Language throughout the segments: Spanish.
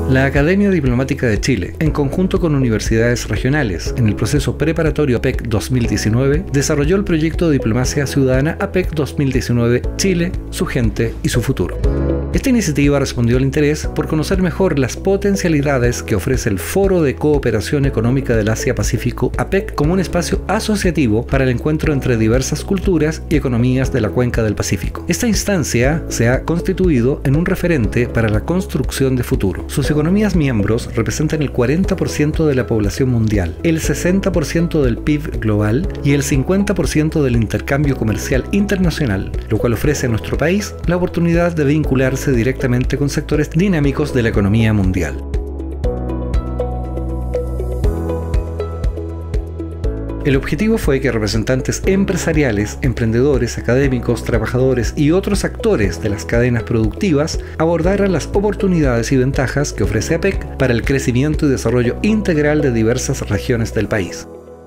La Academia Diplomática de Chile, en conjunto con universidades regionales, en el proceso preparatorio APEC 2019, desarrolló el proyecto de Diplomacia Ciudadana APEC 2019 Chile, su gente y su futuro. Esta iniciativa respondió al interés por conocer mejor las potencialidades que ofrece el Foro de Cooperación Económica del Asia-Pacífico APEC como un espacio asociativo para el encuentro entre diversas culturas y economías de la cuenca del Pacífico. Esta instancia se ha constituido en un referente para la construcción de futuro. Sus economías miembros representan el 40% de la población mundial, el 60% del PIB global y el 50% del intercambio comercial internacional, lo cual ofrece a nuestro país la oportunidad de vincularse directamente con sectores dinámicos de la economía mundial. El objetivo fue que representantes empresariales, emprendedores, académicos, trabajadores y otros actores de las cadenas productivas abordaran las oportunidades y ventajas que ofrece APEC para el crecimiento y desarrollo integral de diversas regiones del país.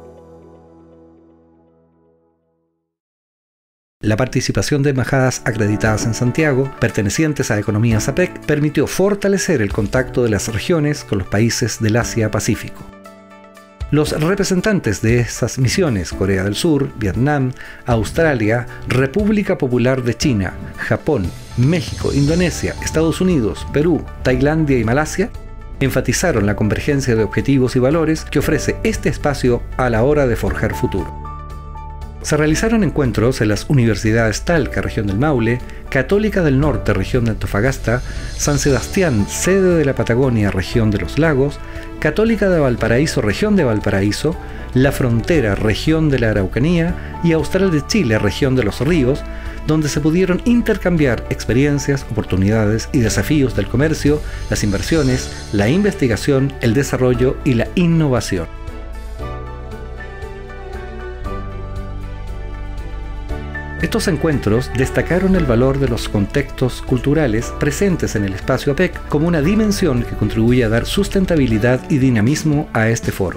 La participación de embajadas acreditadas en Santiago, pertenecientes a economías APEC, permitió fortalecer el contacto de las regiones con los países del Asia-Pacífico. Los representantes de esas misiones, Corea del Sur, Vietnam, Australia, República Popular de China, Japón, México, Indonesia, Estados Unidos, Perú, Tailandia y Malasia, enfatizaron la convergencia de objetivos y valores que ofrece este espacio a la hora de forjar futuro. Se realizaron encuentros en las universidades Talca, región del Maule, Católica del Norte, región de Antofagasta, San Sebastián, sede de la Patagonia, región de los Lagos, Católica de Valparaíso, región de Valparaíso, La Frontera, región de la Araucanía y Austral de Chile, región de los Ríos, donde se pudieron intercambiar experiencias, oportunidades y desafíos del comercio, las inversiones, la investigación, el desarrollo y la innovación. Estos encuentros destacaron el valor de los contextos culturales presentes en el espacio APEC como una dimensión que contribuye a dar sustentabilidad y dinamismo a este foro.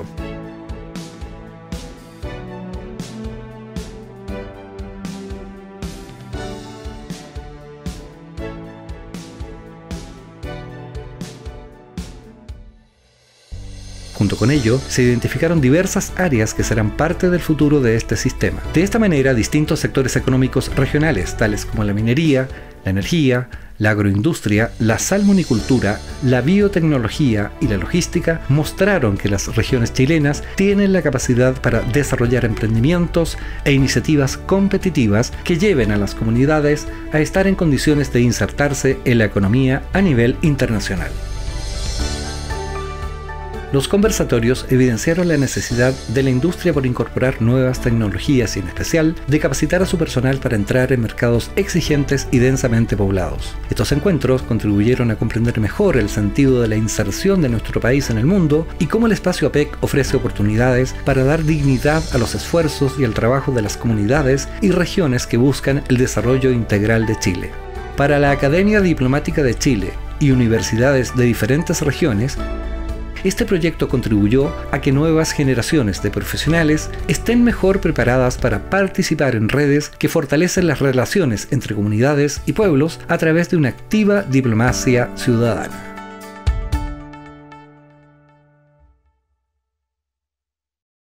Junto con ello, se identificaron diversas áreas que serán parte del futuro de este sistema. De esta manera, distintos sectores económicos regionales, tales como la minería, la energía, la agroindustria, la salmonicultura, la biotecnología y la logística, mostraron que las regiones chilenas tienen la capacidad para desarrollar emprendimientos e iniciativas competitivas que lleven a las comunidades a estar en condiciones de insertarse en la economía a nivel internacional. Los conversatorios evidenciaron la necesidad de la industria por incorporar nuevas tecnologías y, en especial, de capacitar a su personal para entrar en mercados exigentes y densamente poblados. Estos encuentros contribuyeron a comprender mejor el sentido de la inserción de nuestro país en el mundo y cómo el espacio APEC ofrece oportunidades para dar dignidad a los esfuerzos y al trabajo de las comunidades y regiones que buscan el desarrollo integral de Chile. Para la Academia Diplomática de Chile y universidades de diferentes regiones, este proyecto contribuyó a que nuevas generaciones de profesionales estén mejor preparadas para participar en redes que fortalecen las relaciones entre comunidades y pueblos a través de una activa diplomacia ciudadana.